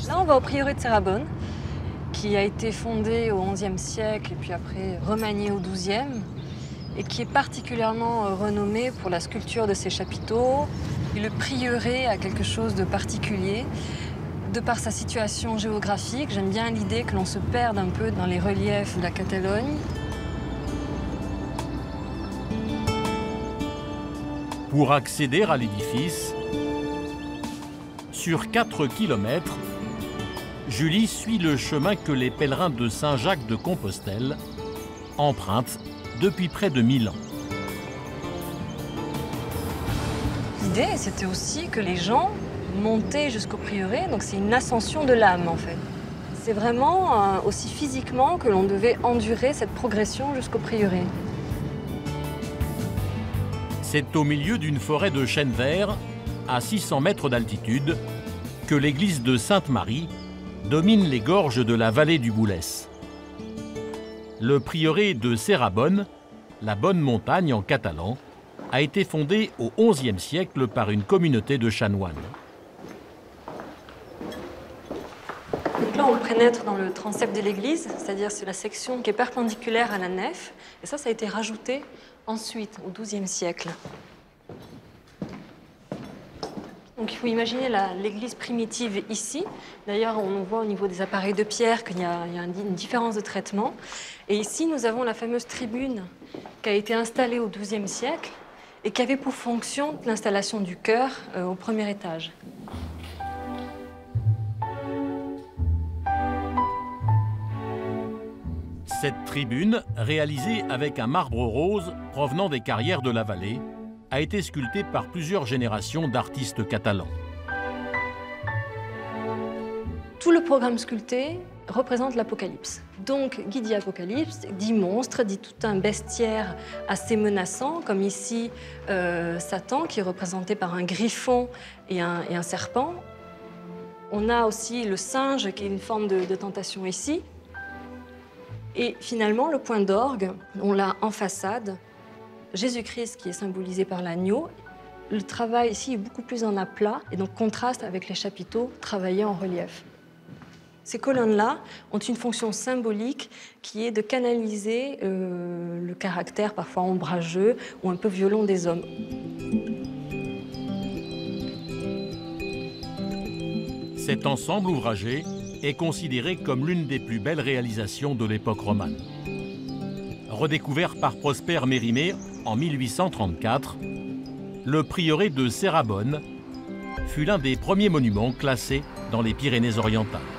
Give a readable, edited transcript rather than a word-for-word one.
Là, on va au prieuré de Serrabonne, qui a été fondé au XIe siècle et puis après remanié au XIIe, et qui est particulièrement renommé pour la sculpture de ses chapiteaux. Et le prieuré a quelque chose de particulier. De par sa situation géographique, j'aime bien l'idée que l'on se perde un peu dans les reliefs de la Catalogne. Pour accéder à l'édifice, sur 4 kilomètres, Julie suit le chemin que les pèlerins de Saint-Jacques de Compostelle empruntent depuis près de 1000 ans. L'idée, c'était aussi que les gens montaient jusqu'au prieuré, donc c'est une ascension de l'âme en fait. C'est vraiment aussi physiquement que l'on devait endurer cette progression jusqu'au prieuré. C'est au milieu d'une forêt de chênes verts, à 600 mètres d'altitude, que l'église de Sainte-Marie domine les gorges de la vallée du Boulès. Le prieuré de Serrabonne, la Bonne Montagne en catalan, a été fondé au XIe siècle par une communauté de chanoines. Donc là, on pénètre dans le transept de l'église, c'est-à-dire c'est la section qui est perpendiculaire à la nef. Et ça a été rajouté ensuite, au XIIe siècle. Donc il faut imaginer l'église primitive ici. D'ailleurs, on voit au niveau des appareils de pierre qu'il y a une différence de traitement. Et ici, nous avons la fameuse tribune qui a été installée au XIIe siècle et qui avait pour fonction l'installation du chœur au premier étage. Cette tribune, réalisée avec un marbre rose provenant des carrières de la vallée, a été sculptée par plusieurs générations d'artistes catalans. Tout le programme sculpté représente l'Apocalypse. Donc, qui dit Apocalypse, dit monstre, dit tout un bestiaire assez menaçant, comme ici Satan, qui est représenté par un griffon et un serpent. On a aussi le singe, qui est une forme de tentation ici. Et finalement, le point d'orgue, on l'a en façade. Jésus-Christ qui est symbolisé par l'agneau. Le travail ici est beaucoup plus en aplat et donc contraste avec les chapiteaux travaillés en relief. Ces colonnes-là ont une fonction symbolique qui est de canaliser le caractère parfois ombrageux ou un peu violent des hommes. Cet ensemble ouvragé est considéré comme l'une des plus belles réalisations de l'époque romane. Redécouvert par Prosper Mérimée en 1834, le prieuré de Serrabonne fut l'un des premiers monuments classés dans les Pyrénées-Orientales.